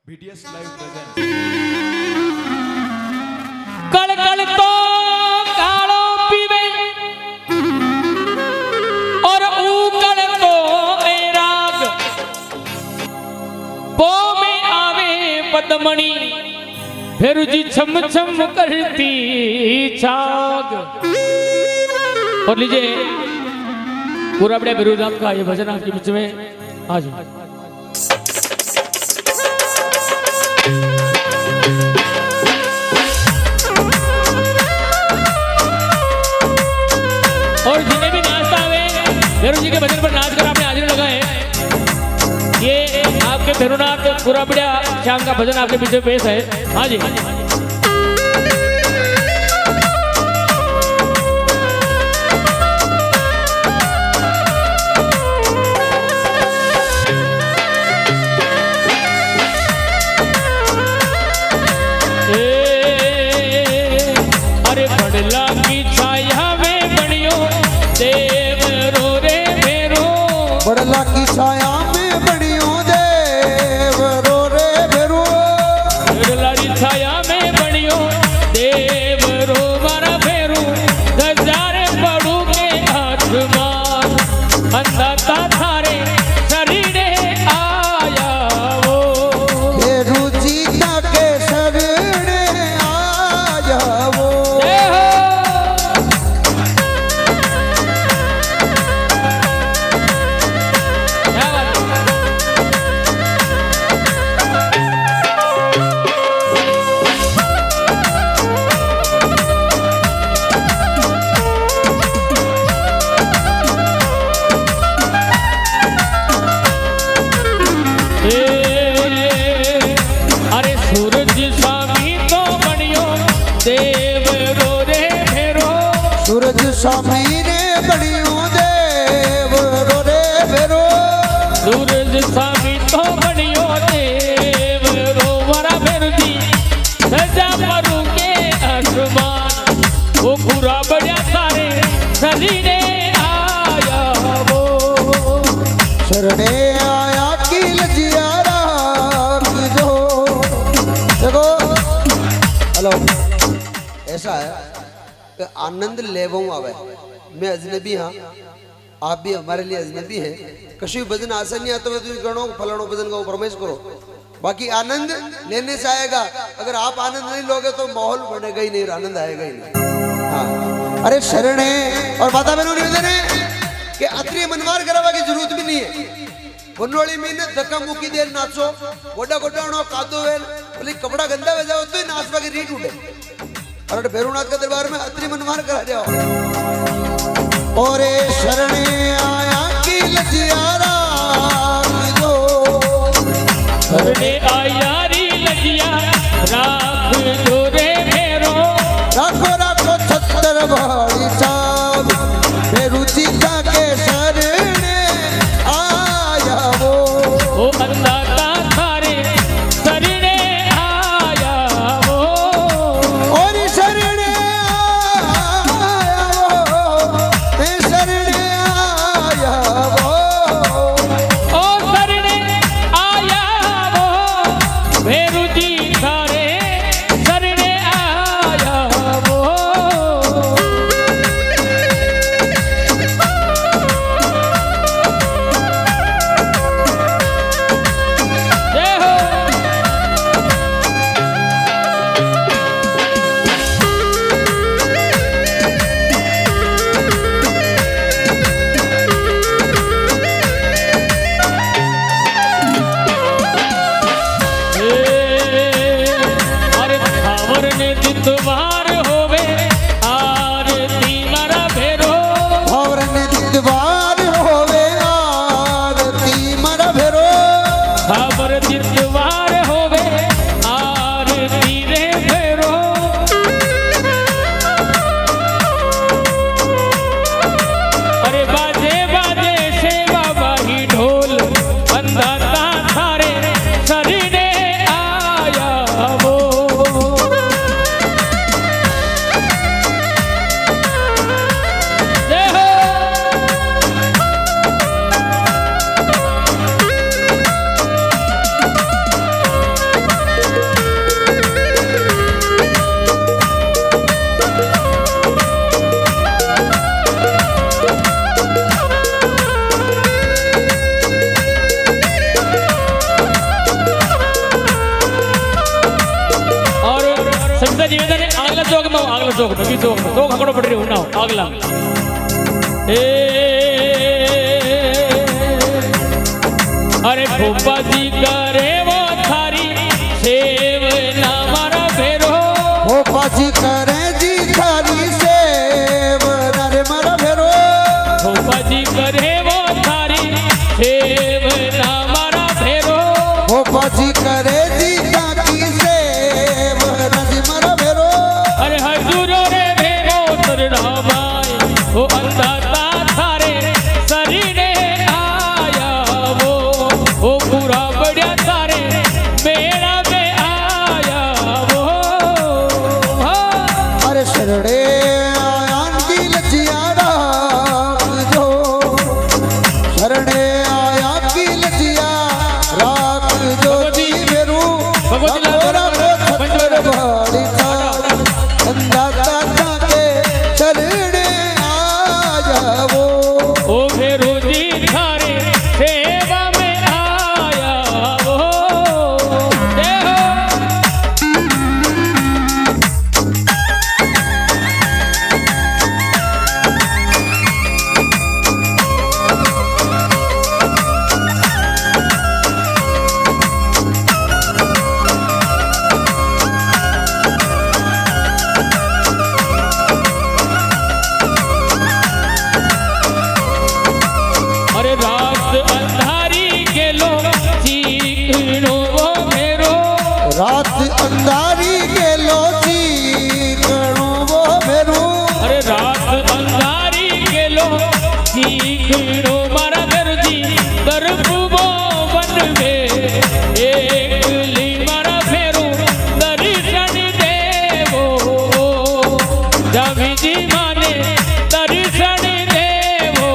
BTS live present कल कल तो कालो पीवे और ऊकल तो ए राग पो में आवे पद्मणि फिर जी छम छम करती छाग। और लीजिए पूरा बड़े बिरुदाम का ये भजन आपके बीच में आज और जिन्हें भी नाचता हुए भैरू जी के भजन पर नाच कर आपने हाजिर लगाए, ये आपके भैरूनाथ पूरा बढ़िया श्याम का भजन आपके पीछे पेश है। हाँ जी अरे बड़ला की छाया में बनियो देव रो रे भेरो, बड़ला की छाया में बनियो देव रो रे भेरो, बड़ला की छाया में बनियो देव रो मारा भेरो, नजारे पड़ू के आसमान अंधाता थारे शरीरे आया वो, भेरू जीता के शरीरे आया वो। अरे सूरज स्वामी तो बनियो देव रो रे भेरो, सूरज स्वामी ने बनियो देव रो रे भेरो, सूरज स्वामी तो बनियो देव रो मारा भेरो जी, सजा परू के आसमान वो पूरा बढ़िया सारे शरीरे आया वो, शरणे आया की लजिया राम जो। देखो हेलो ऐसा है कि आनंद लेवों आवे, मैं अजनबी हाँ आप भी हमारे लिए अजनबी हैं, कशी भजन आसन नहीं आता तो गणों फलानों भजन गाओ प्रमेश करो, बाकी आनंद लेने से आएगा। अगर आप आनंद नहीं लोगे तो माहौल बनेगा ही नहीं, आनंद आएगा ही नहीं। हाँ अरे शरणे और माता बहनों निवेदन है कि अत्रि मनवार करावा की जरूरत भी नहीं है। बनवाड़ी में ने धक्का मुक्की देर नाचो गोडा गोडा उनो कादो वेल बोले कपड़ा गंदा हो जाओ तो नाचवा की रीट उठे। और भैरूनाथ का दरबार में अत्रि मनवार करा जाओ। और शरणे आया की लजिया राम जो, शरणे आया री लजिया राख जो रे भेरो, राखो राखो छत्तर भाड़ी चाँद भेरू जीता के शरणे आया वो, ओ अंधाता थारे शरीरे आया वो, और शरणे आया वो, शरणे आया वो, ओ शरणे आया वो भेरू जी थारे शरीरे आया वो। चौक नगी चौक चौक आकड़ो पड़ रही हूं ना अगला ए अरे भोपा जी करे वो थारी सेव ना मारा फेरो भोपा जी करे जी थारी सेव ना रे मारा फेरो भोपा जी करे वो थारी सेव ना मारा फेरो भोपा जी करे जी थारी सेव ना रे मारा फेरो अरे हजूरो रे भेरो तर रामाय ओ अंदाता थारे शरीरे आया वो पूरा बढ़िया थारे मेरा में आया वो अरे शरणे आयान की लजिया राख जो शरणे आयान की लजिया राख जो जी मेरू भगोरा को छतर भाड़ी था अंदाता के शरणे आया वो ओ फेरू जी थारे सेवा में आया वो जय हो अरे रात अंधारी गेलो चीकणो वो मेरो रात अंधारी गेलो चीकणो वो मेरो अरे रात अंधारी गेलो चीकणो मारा दर्जी दरपुबो वन में एकली मारा फेरो दर्शन देवो जावी जी माने दर्शन देवो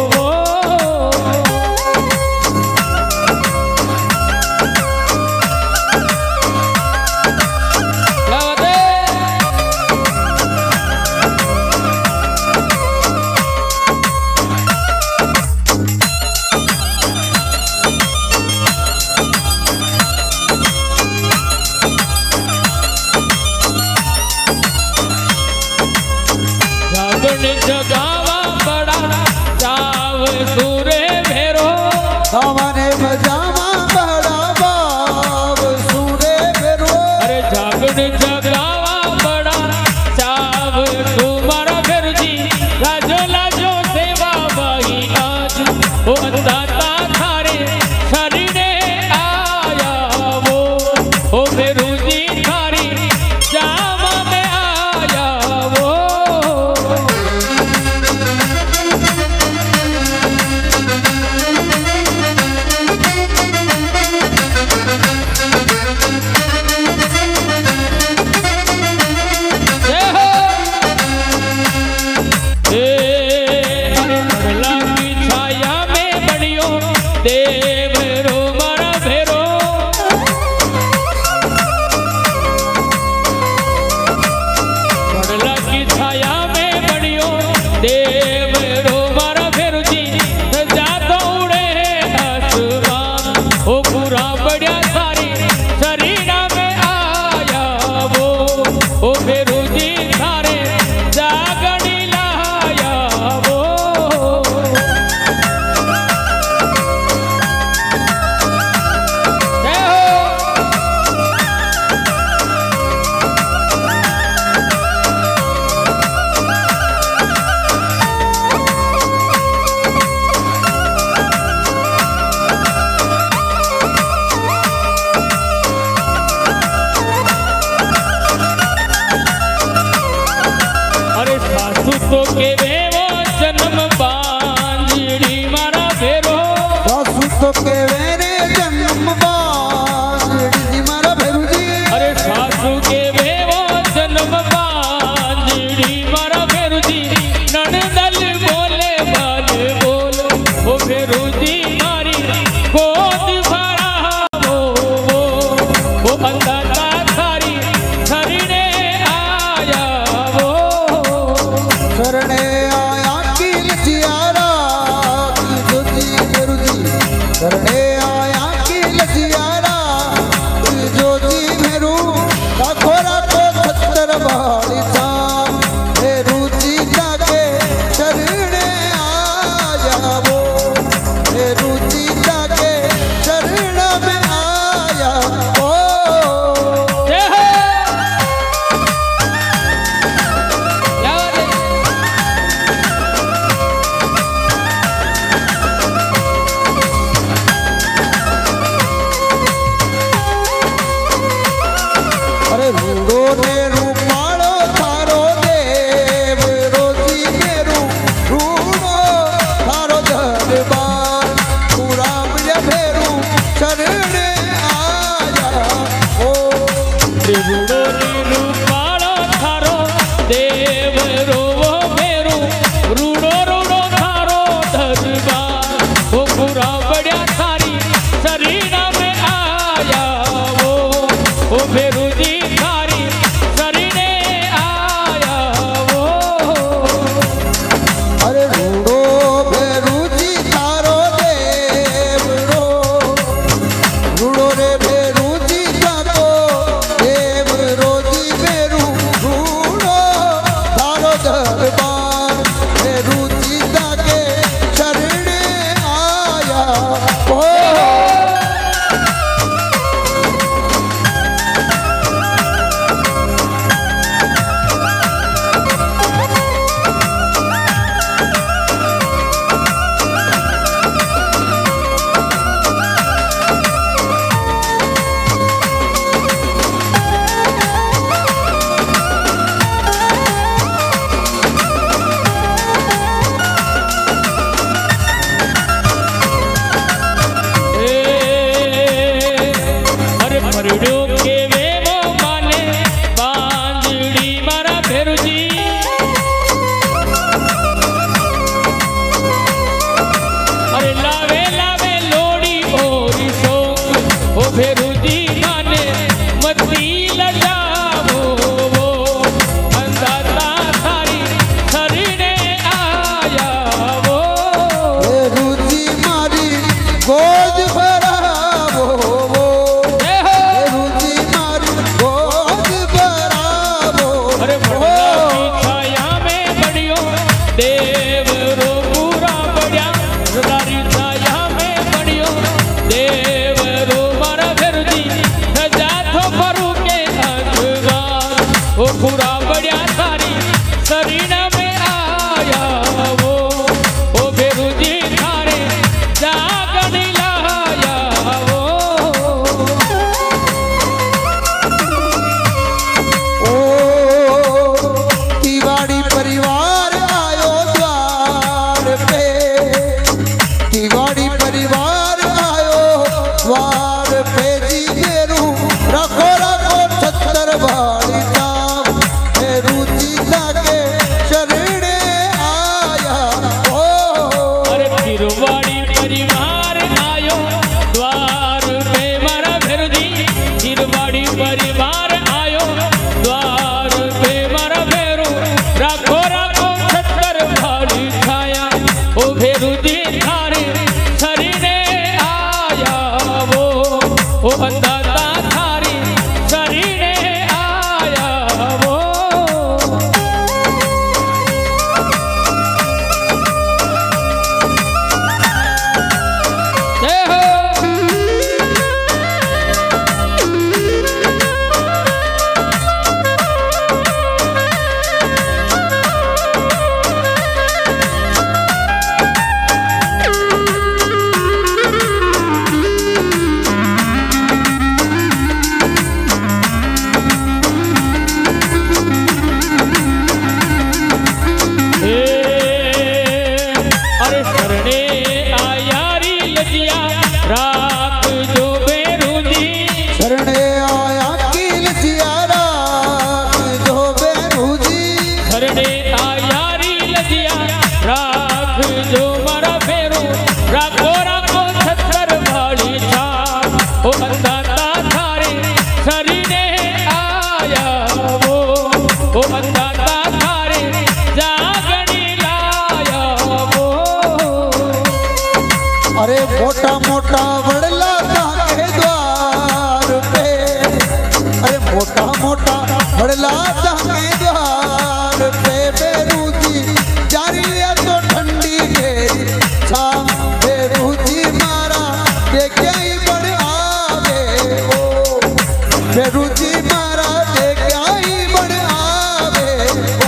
जगावा बड़ा चाव सूरे भेरो सामने बजावा बड़ा बाब सूरे मेरो अरे जागण जगावा बड़ा चाव तुम्हारा फिर जी लाजो लाजो सेवा बाई आज वो अंदाता थारे शरीरे आया वो फेरू जी थारी जामा में आया वो जय हो अरे की छाया में बड़ियो देव रो मारा भेरो बड़ला की छाया में बड़ियो देव रो मारा भेरो जी सजा दौड़े आसमान ओ पूरा बढ़िया सारी शरीरा में आया वो फेरू जी थारे जागणी लाया वो जय हो अरे सासू तो के वेवो जन्म बांजड़ी मारा फेरो सासू तो के वेरे जन्म बांजड़ी जी मारा फेरू जी अरे सासू के वेवो जन्म बांजड़ी मारा फेरू जी ननदल बोले बाल बोल वो फेरू जी मारी गोद भरा वो अंदाता थारी शरीरे आया वो शरणे आया की लजिया राख जो जी मेरो जी शरणे आया की लजिया राख जो जी मेरो राखो राखो छतर भाड़ी था बढ़िया थारी शरीर में आया वो फेरू जी थारी शरीर आया वो। अरे रूड़ो फेरू जी थारो देव रो, रूड़ो रे फेरू जी थारो देव रो जी फेरू रूड़ो थारो दरबार फेरू जी के शरण आया ओ। अरे मोटा मोटा वड़ला के द्वार पे, अरे मोटा मोटा वड़ला के द्वार पे फेरू जी जारी है तो ठंडी घेरी छाम फेरू जी मारा देखे ही बड़ आवे ओ, फेरू जी मारा देखे ही बड़ आवे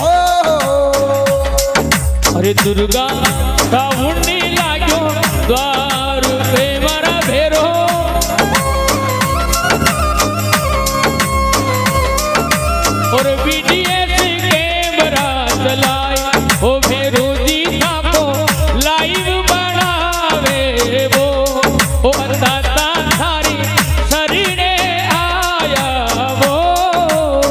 ओ। अरे दुर्गा का उन्नी लाग्यो द्वार पे मारा भेरो, और बीडीएस कैमरा चलाए ओ भेरो जी को लाइव बनावे वो ओ अंदाता थारी शरीरे आया वो।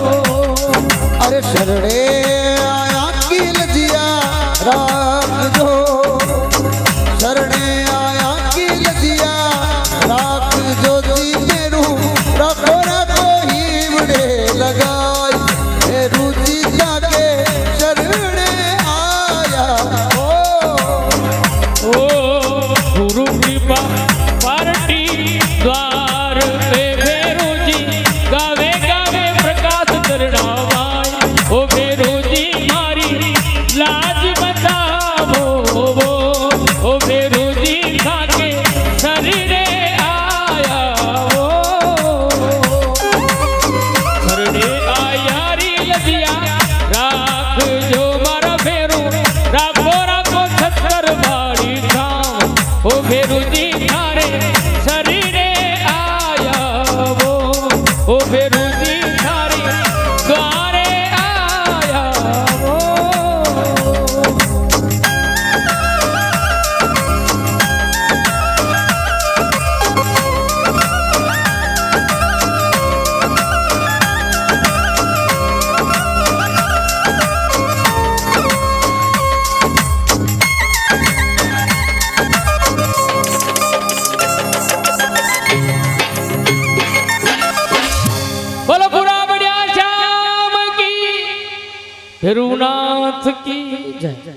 अरे शरणे आया की लजिया राम जो भैरवनाथ की जय।